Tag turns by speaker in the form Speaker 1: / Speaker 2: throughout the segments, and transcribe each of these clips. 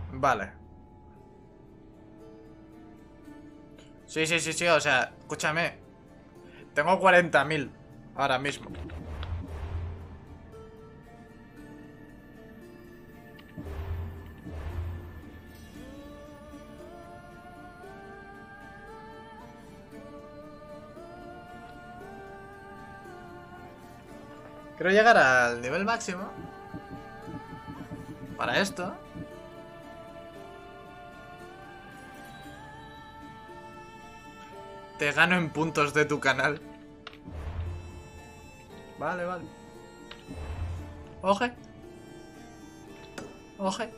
Speaker 1: Vale. Sí, o sea, escúchame. Tengo 40.000 ahora mismo. Quiero llegar al nivel máximo. Para esto. Te gano en puntos de tu canal. Vale, vale. Oje. Oje.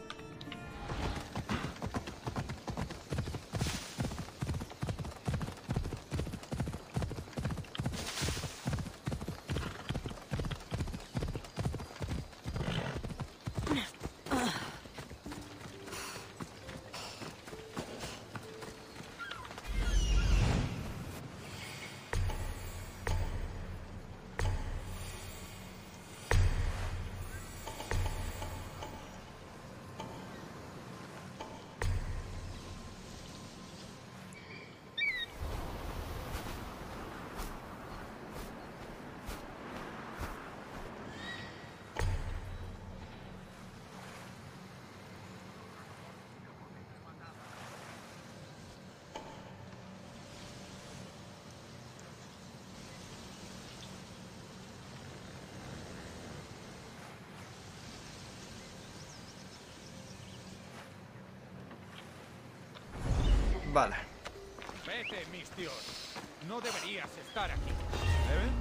Speaker 1: Vale.
Speaker 2: Vete, Mistios. No deberías estar aquí. ¿Eh?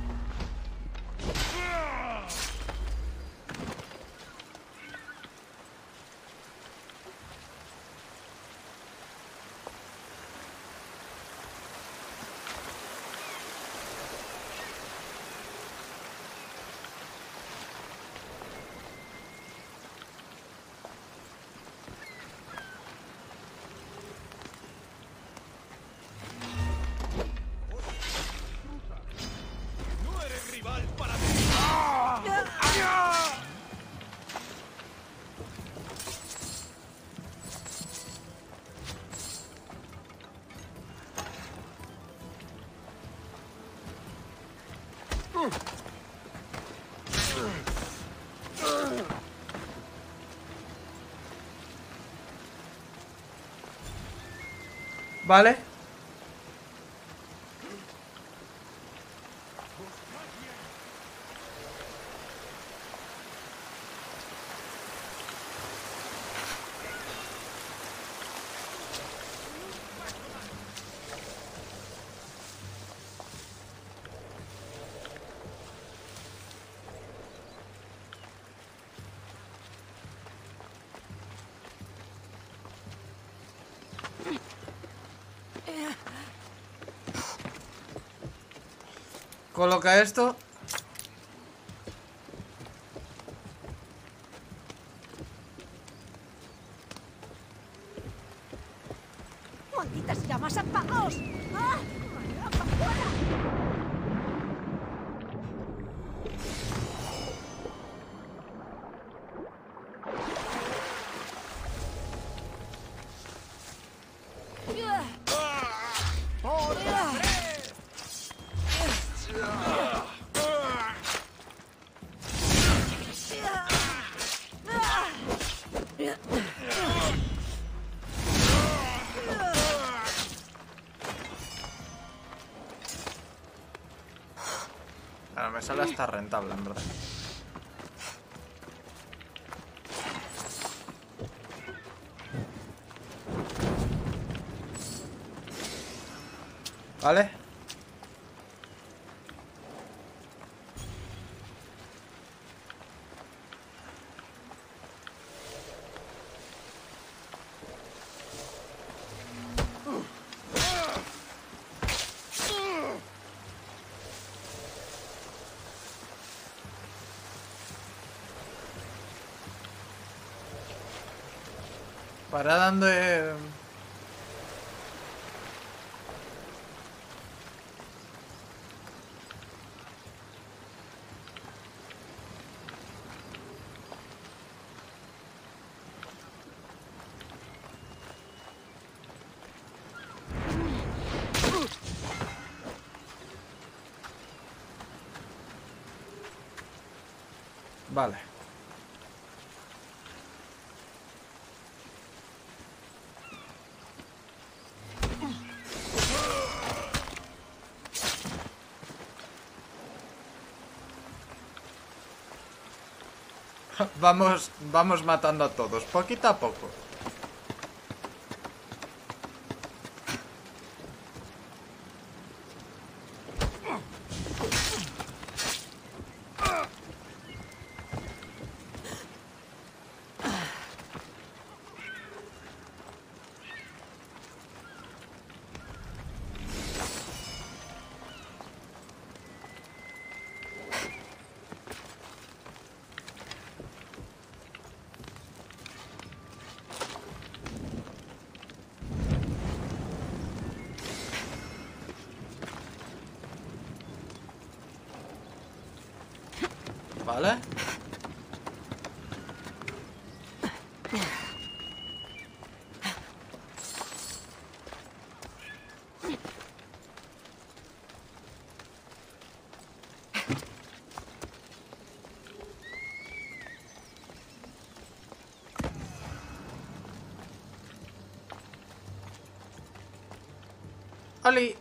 Speaker 2: No eres rival para mí.
Speaker 1: Vale. Coloca esto.
Speaker 3: ¡Malditas llamas, apagaos! ¡Ah! ¡Para afuera!
Speaker 1: Claro, me sale hasta rentable, en verdad. ¿Vale? Para dando... Vale. Vamos matando a todos, poquito a poco. Vale. ¡Oli!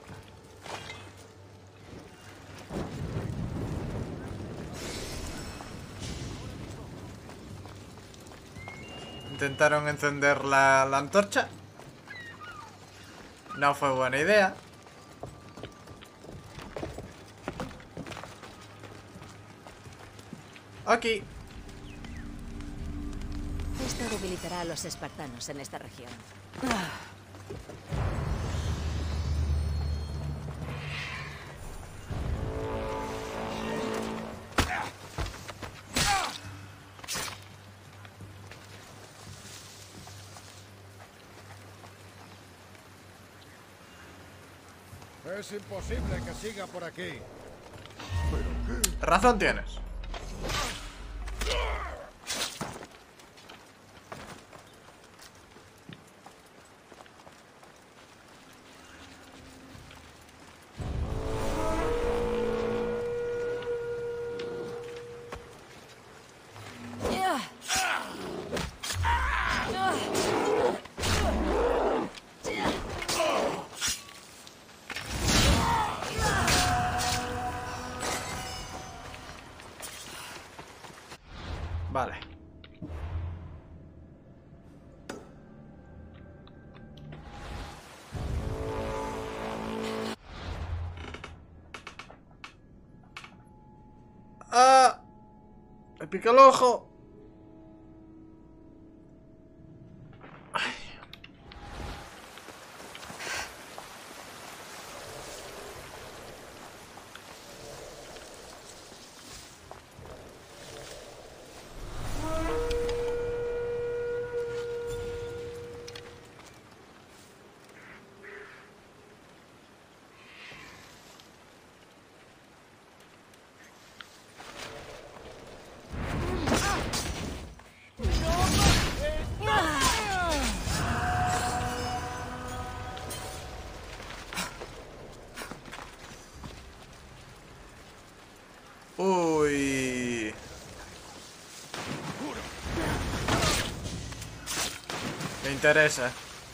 Speaker 1: Intentaron encender la antorcha. No fue buena idea. Aquí.
Speaker 3: Esto debilitará a los espartanos en esta región.
Speaker 2: Es imposible que siga por aquí.
Speaker 1: Razón tienes. Vale. ¡Ah! ¡Me pica el ojo! Uy. Me interesa.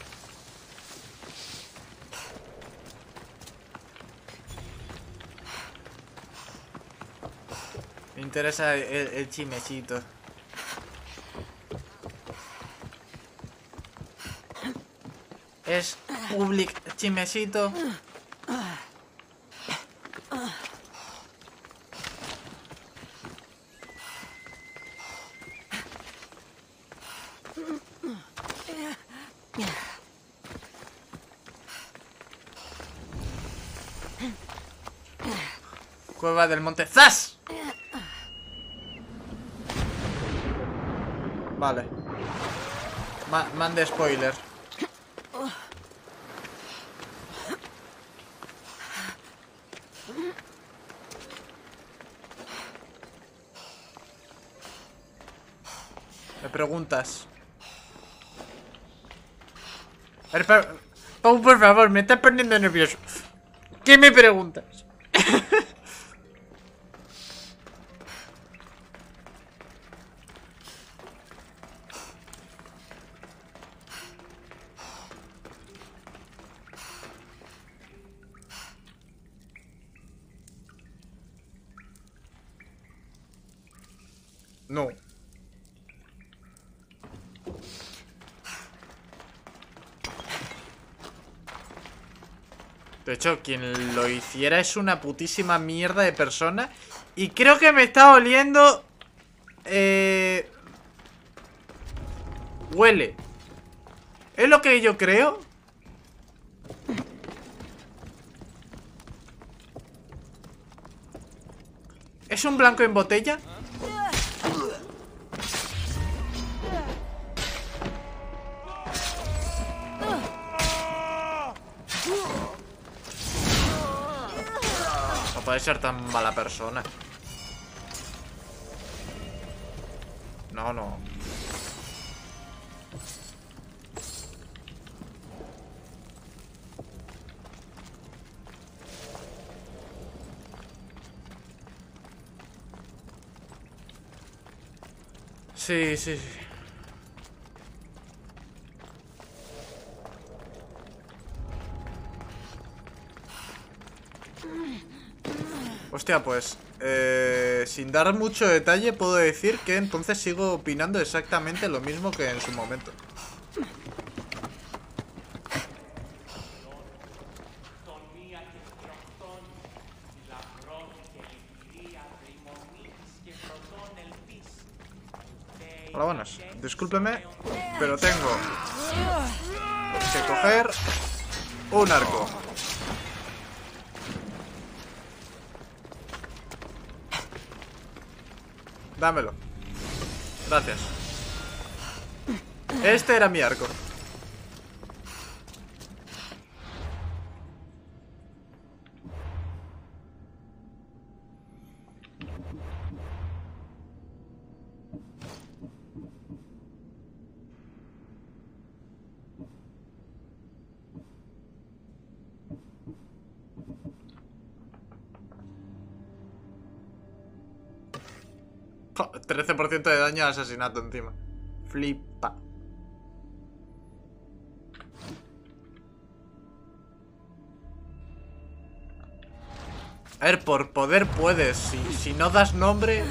Speaker 1: Me interesa el chismecito. Es public chismecito. Cueva del Monte ¡Zas! Vale. Mande spoiler. Me preguntas. A ver, Pau, por favor, me estás poniendo nervioso. ¿Qué me preguntas? No. De hecho, quien lo hiciera es una putísima mierda de persona. Y creo que me está oliendo... Huele. ¿Es lo que yo creo? ¿Es un blanco en botella? No puede ser tan mala persona. No, no. Sí, sí, sí. Hostia, pues sin dar mucho detalle puedo decir que entonces sigo opinando exactamente lo mismo que en su momento. Hola, buenas. Discúlpeme, pero tengo que coger un arco. Dámelo. Gracias. Este era mi arco. Jo, 13% de daño de asesinato encima. Flipa. A ver, por poder puedes. Si no das nombre...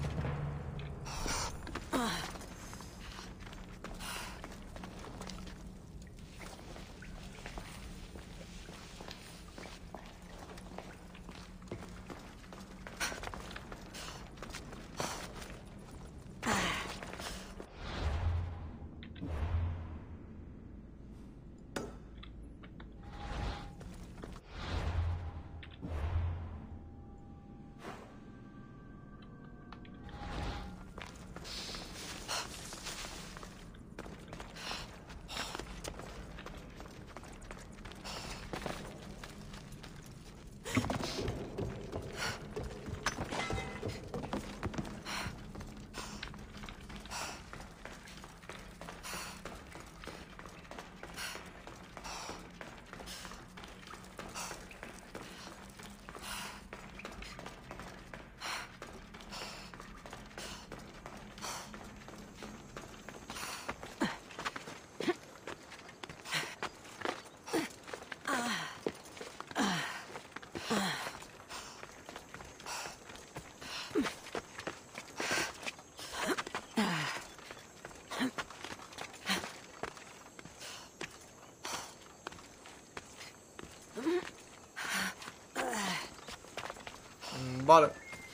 Speaker 1: Vale.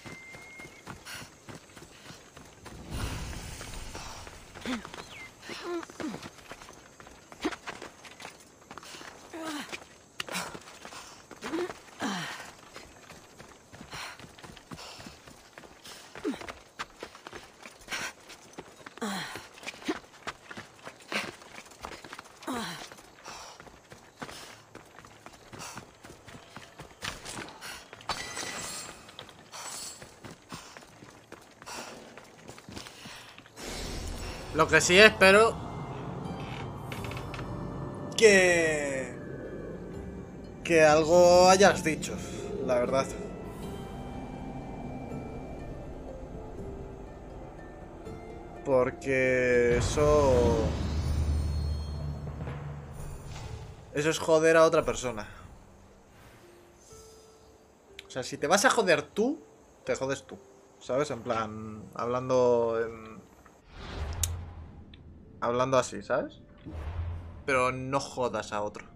Speaker 1: Lo que sí espero que algo hayas dicho, la verdad. Porque eso es joder a otra persona. O sea, si te vas a joder tú, te jodes tú. ¿sabes? En plan, hablando hablando así, ¿sabes? Pero no jodas a otro.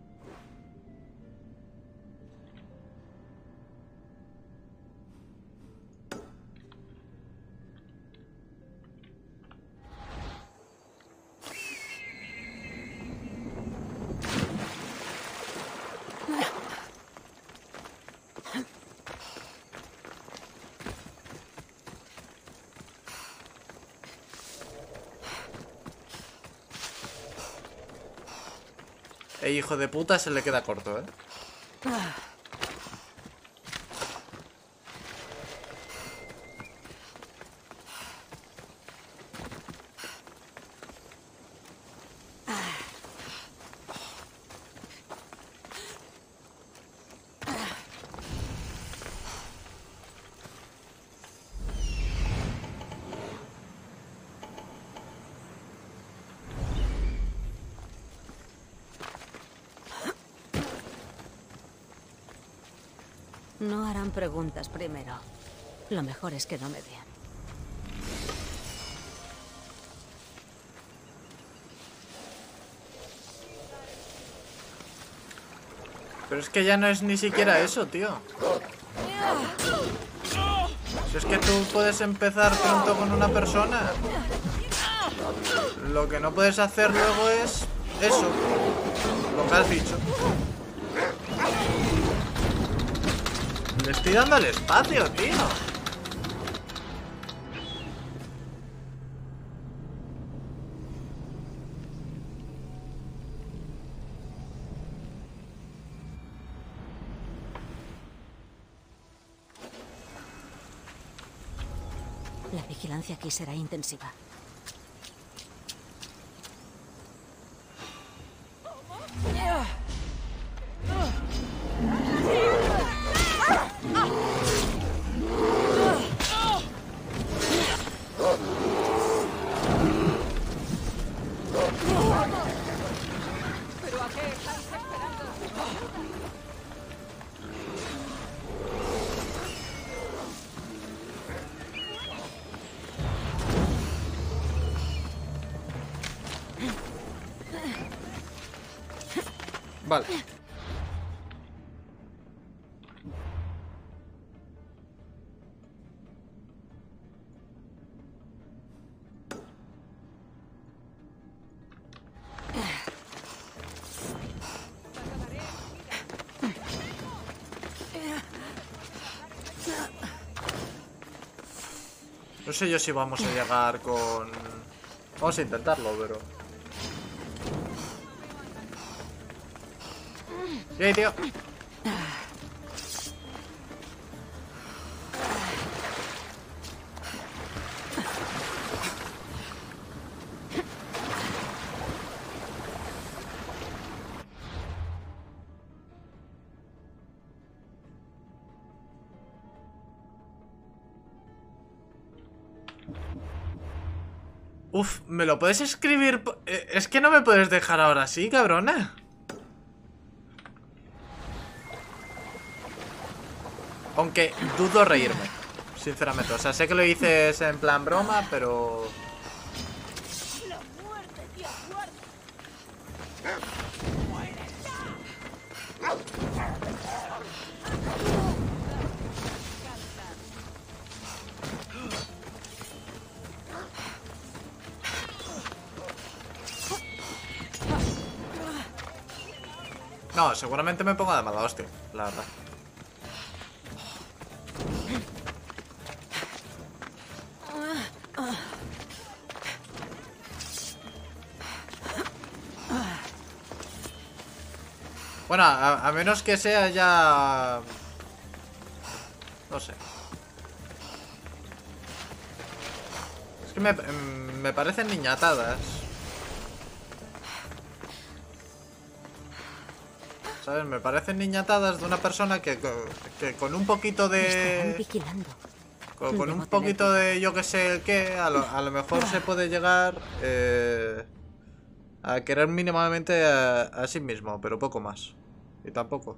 Speaker 1: Hijo de puta, se le queda corto, ¿eh?
Speaker 3: No harán preguntas primero. Lo mejor es que no me vean.
Speaker 1: Pero es que ya no es ni siquiera eso, tío. Si es que tú puedes empezar pronto con una persona. Lo que no puedes hacer luego es eso. Lo que has dicho. Le estoy dando el espacio, tío.
Speaker 3: La vigilancia aquí será intensiva.
Speaker 1: Vale. No sé yo si vamos a llegar con... Vamos a intentarlo, pero... Sí, tío. Uf, ¿me lo puedes escribir? Es que no me puedes dejar ahora así, cabrona. Aunque dudo reírme, sinceramente. O sea, sé que lo dices en plan broma, pero... No, seguramente me pongo de mala hostia, la verdad. Bueno, a menos que sea ya... No sé. Es que me parecen niñatadas. ¿Sabes? Me parecen niñatadas de una persona que con un poquito
Speaker 3: Me estarán
Speaker 1: de...
Speaker 3: vigilando.
Speaker 1: Con
Speaker 3: Debo
Speaker 1: un
Speaker 3: tener
Speaker 1: poquito de yo que sé el qué, a lo mejor se puede llegar a querer mínimamente a sí mismo, pero poco más. Y tampoco.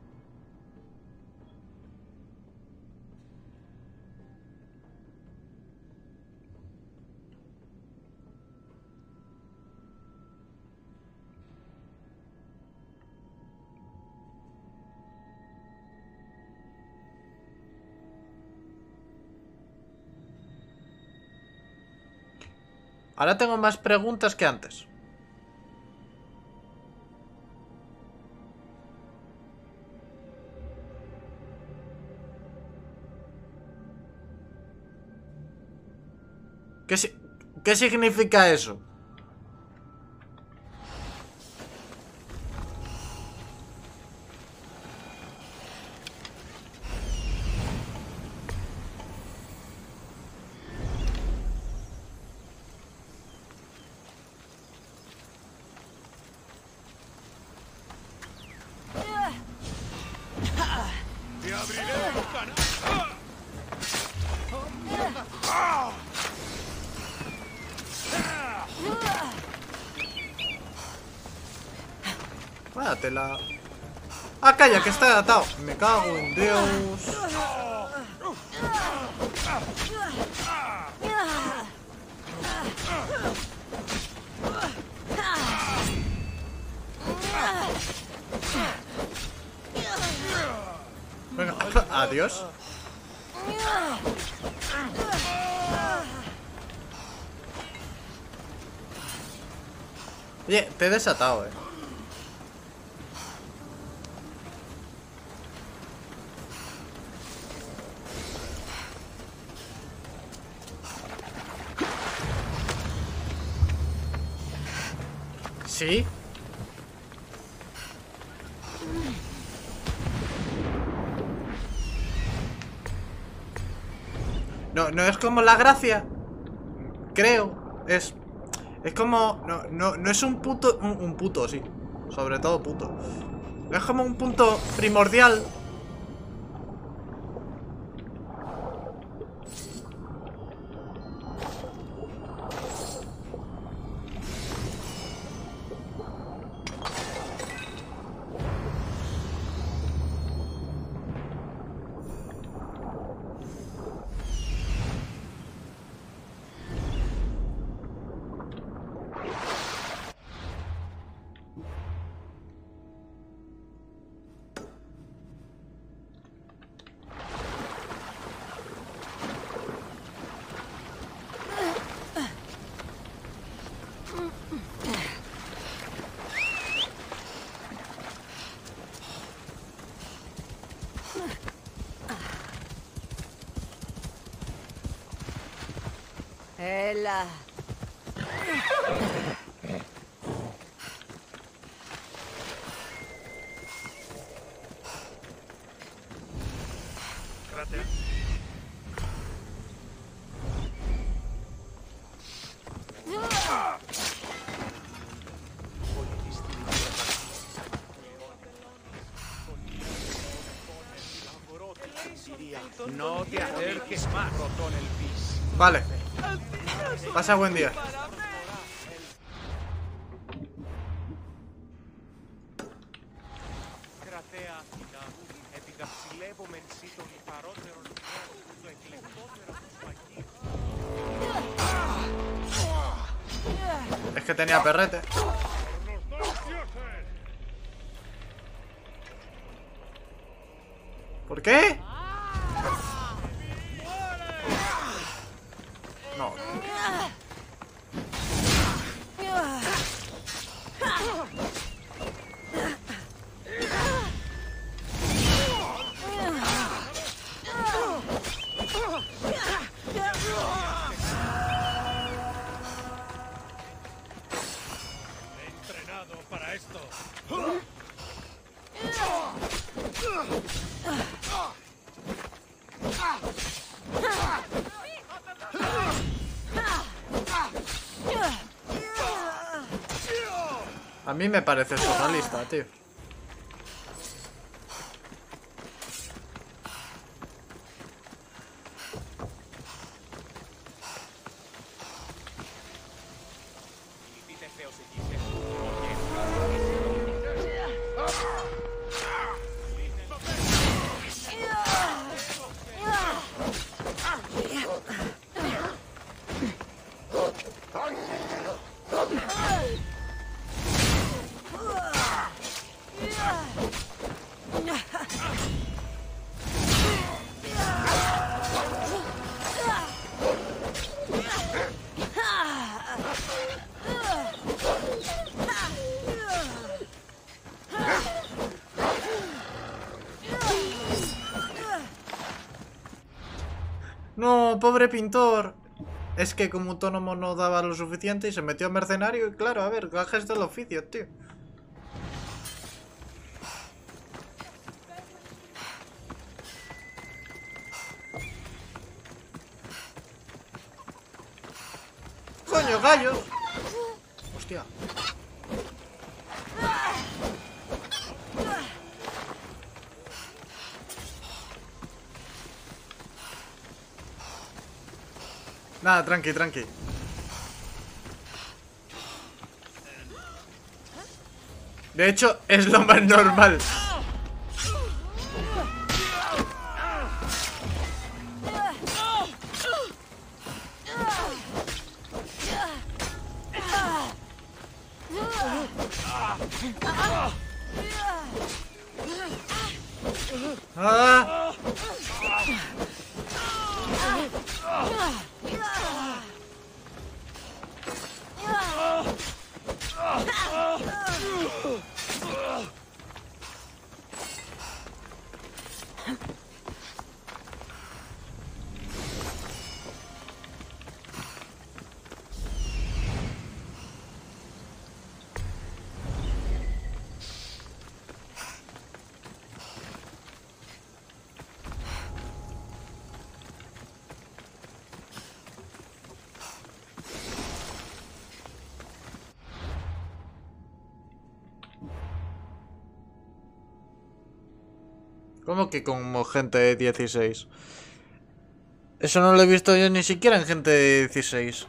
Speaker 1: Ahora tengo más preguntas que antes. ¿Qué significa eso?
Speaker 2: ¡Te abriré tu canal!
Speaker 1: Váyatela. Ah, calla, que está atado. Me cago en Dios. Venga, adiós. Oye, te he desatado, ¿Sí? No es como la gracia. Creo. Es como... No es un puto... Un puto, sí. Sobre todo puto. Es como un punto primordial.
Speaker 3: Ela.
Speaker 2: No te acerques más.
Speaker 1: Vale. Pasa buen día. Es que tenía perrete. ¿Por qué? No.
Speaker 2: He entrenado para esto.
Speaker 1: A mí me parece surrealista, tío. No, pobre pintor. Es que como autónomo no daba lo suficiente y se metió a mercenario. Y claro, a ver, gajes del oficio, tío. ¡Coño, gallos! Hostia. Nada, tranqui, tranqui. De hecho, es lo más normal. ¡Ah! ¿Cómo que como gente de 16? Eso no lo he visto yo ni siquiera en gente de 16.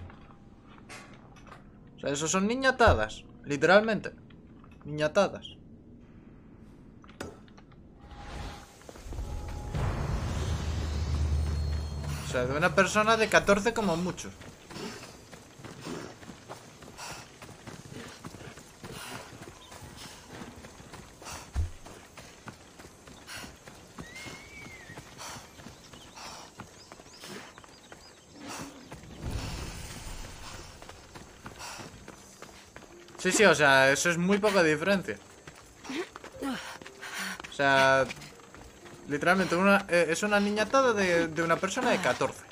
Speaker 1: O sea, eso son niñatadas. Literalmente. Niñatadas. O sea, de una persona de 14 como mucho. Sí, sí, o sea, eso es muy poca diferencia. O sea, literalmente es una niñatada de una persona de 14.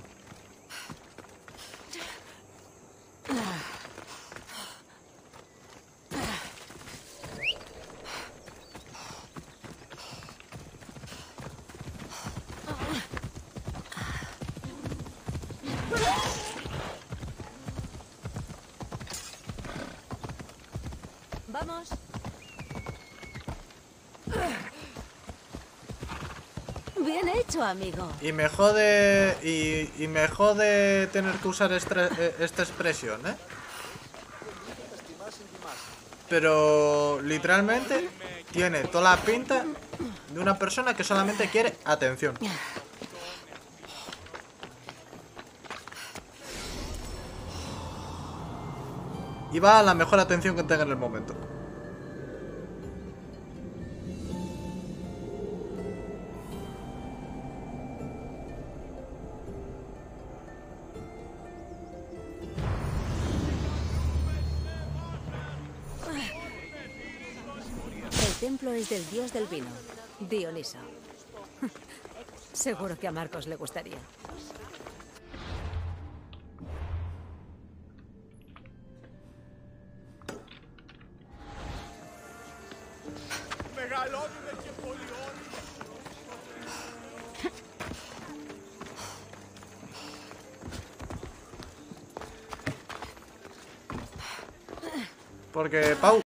Speaker 3: Vamos. Bien hecho, amigo.
Speaker 1: Y me jode. Y me jode tener que usar esta expresión, ¿eh? Pero literalmente tiene toda la pinta de una persona que solamente quiere atención. Y va a la mejor atención que tenga en el momento.
Speaker 3: El templo es del dios del vino, Dioniso. Seguro que a Marcos le gustaría.
Speaker 1: Porque, Pau,